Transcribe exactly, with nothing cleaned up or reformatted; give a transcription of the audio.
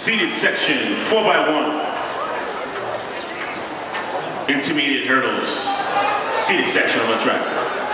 Seated section, four by one. Intermediate hurdles, seated section on the track.